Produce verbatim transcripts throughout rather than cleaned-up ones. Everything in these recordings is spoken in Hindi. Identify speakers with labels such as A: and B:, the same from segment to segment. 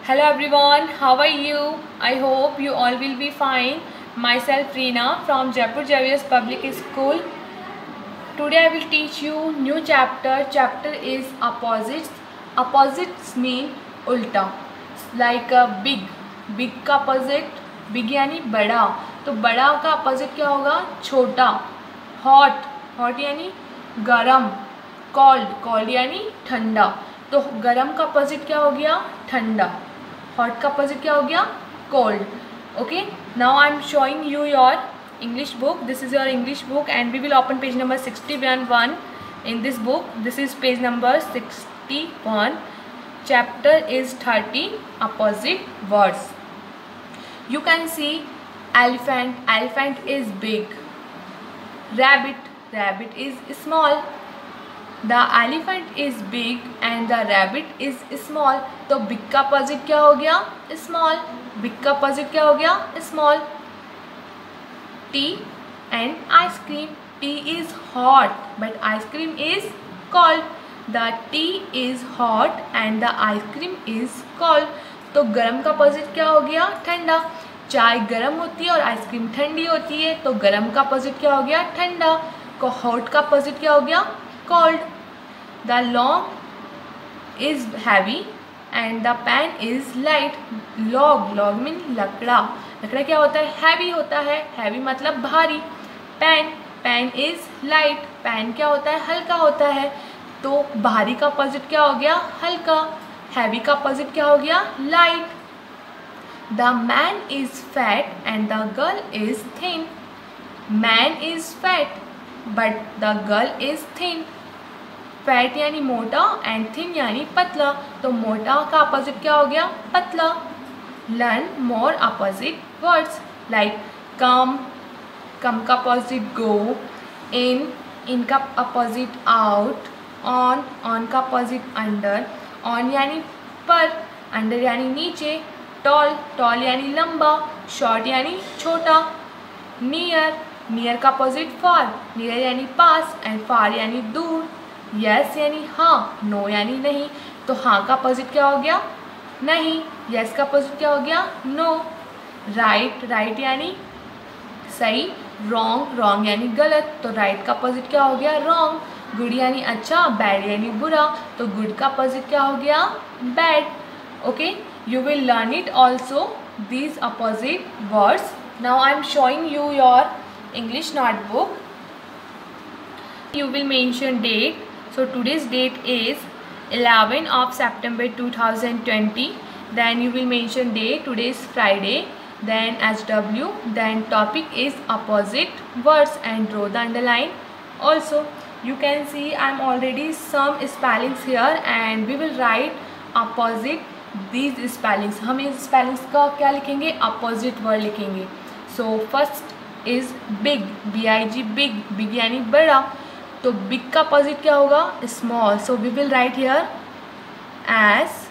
A: Hello everyone, how are you? I hope you all will be fine. Myself Reena from Jaipur Javier's Public School. Today I will teach you new chapter. Chapter is opposites. Opposites mean उल्टा. Like a big. Big का opposite big यानी बड़ा. तो बड़ा का opposite क्या होगा? छोटा. Hot. Hot यानी गरम. Cold. Cold यानी ठंडा. तो गरम का opposite क्या हो गया? ठंडा. हॉट का अपोजिट क्या हो गया? Cold. Okay, now I am showing you your English book. This is your English book and we will open page number sixty one in this book. This is page number sixty-one. Chapter is thirty, opposite words. You can see elephant. Elephant is big. Rabbit. Rabbit is small. The elephant is big and the rabbit is small. तो big का opposite क्या हो गया? Small. Big का opposite क्या हो गया? Small. Tea and ice cream. Tea is hot but ice cream is cold. The tea is hot and the ice cream is cold. तो गर्म का opposite क्या हो गया? ठंडा. चाय गर्म होती है और आइसक्रीम ठंडी होती है. तो गर्म का opposite क्या हो गया? ठंडा. को hot का opposite क्या हो गया? Cold. The log is heavy and the pan is light. Log, log mean लकड़ा. लकड़ा क्या होता है? Heavy होता है. Heavy मतलब भारी. Pan, pan is light. Pan क्या होता है? हल्का होता है. तो भारी का opposite क्या हो गया? हल्का. Heavy का opposite क्या हो गया? Light. The man is fat and the girl is thin. Man is fat but the girl is thin. Fat यानी मोटा एंड थिन यानी पतला. तो मोटा का अपोजिट क्या हो गया? पतला. Learn more opposite words like come. Come का अपोजिट गो. इन. इन का अपोजिट आउट. ऑन. ऑन का अपोजिट अंडर. ऑन यानी पर. अंडर यानी नीचे. टॉल. टॉल यानी लंबा. शॉर्ट यानी छोटा. नियर. नियर का अपोजिट फार. नियर यानी पास एंड फार यानी दूर. यस yes यानी हाँ. नो no यानी नहीं. तो हाँ का अपोजिट क्या हो गया? नहीं. यस yes का अपोजिट क्या हो गया? नो. राइट. राइट यानी सही. रॉन्ग. रॉन्ग यानी गलत. तो राइट का अपोजिट क्या हो गया? रॉन्ग. गुड यानी अच्छा. बैड यानी बुरा. तो गुड का अपोजिट क्या हो गया? Bad. Okay, you will learn it also these opposite words. Now I am showing you your English notebook. You will mention date. So today's date is eleven of September two thousand twenty. Then you will mention day. Today is Friday. Then H W. Then topic is opposite words and draw the underline. Also you can see I am already some spellings here and we will write opposite these spellings. हम इस spellings का क्या लिखेंगे? Opposite word लिखेंगे. So first is big. B I G big. Big यानी बड़ा. तो बिग का अपोजिट क्या होगा? Small. So we will write here S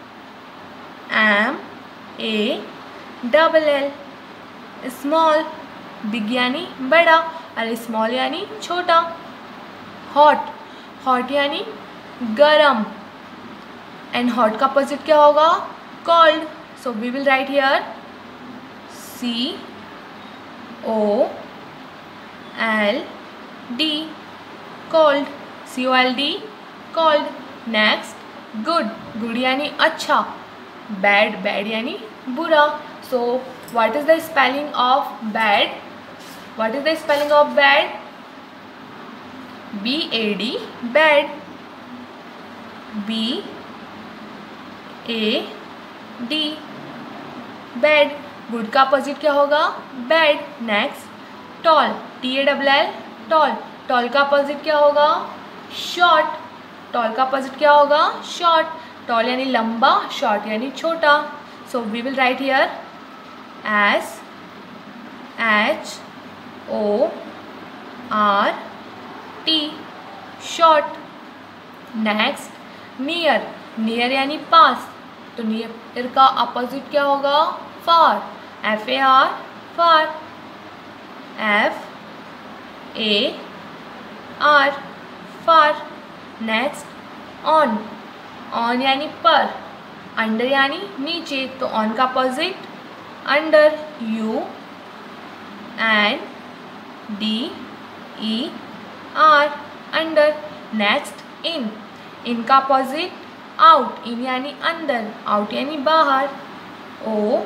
A: M A double L. Small. Big यानी बड़ा और स्मॉल यानी छोटा. हॉट. हॉट यानी गरम एंड हॉट का अपोजिट क्या होगा? Cold. So we will write here C O L D. cold. C O L D. cold. Next, good. good यानी अच्छा. bad. bad यानी बुरा. So what is the spelling of bad? What is the spelling of bad? B A D. bad. B A D. bad. good का अपोजिट क्या होगा? bad. Next, tall. T A L L. tall. Tall का अपोजिट क्या होगा? शॉर्ट. टॉल का अपोजिट क्या होगा? शॉर्ट. टॉल यानी लंबा. शॉर्ट यानी छोटा. So we will write here S H O R T. Short. Next, near. Near यानी पास. तो नियर का अपोजिट क्या होगा? Far. F A R. Far. F A R. Far. Next, on. On यानी पर. अंडर यानी नीचे, तो ऑन का opposite under, U N D E R, under. Next in, in का अपोजिट आउट, इन यानी अंदर, आउट यानी बाहर, O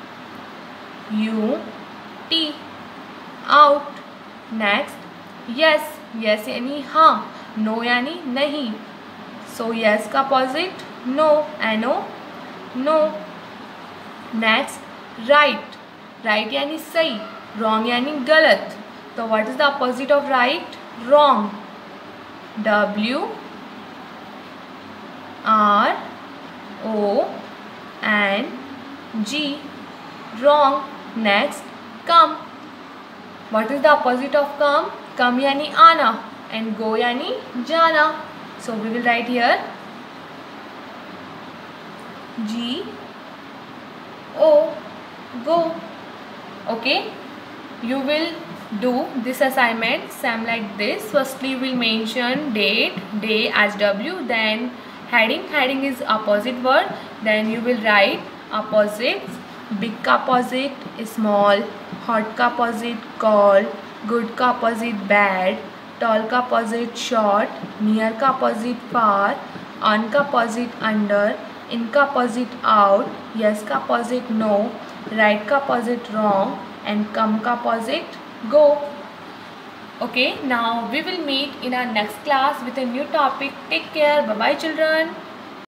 A: U T, out. Next yes, yes यानी हाँ, नो यानी नहीं, सो यस का opposite no, N O, no. Next right, right यानी सही, रॉन्ग यानी गलत, तो what is the opposite of right? Wrong, W R O N G, wrong. Next come, what is the opposite of come? Come यानी आना एंड गो यानी जाना, so we will write here G O, go. Okay, you will do this assignment same like this. Firstly you will mention date, day as W, then heading, heading is opposite word, then you will write opposites, big ka opposite small, hot ka opposite cold, good ka opposite bad, tall ka opposite short, near ka opposite far, on ka opposite under, in का opposite out, yes का opposite no, right का opposite wrong, and come का opposite go. Okay, now we will meet in our next class with a new topic. Take care. Bye bye children.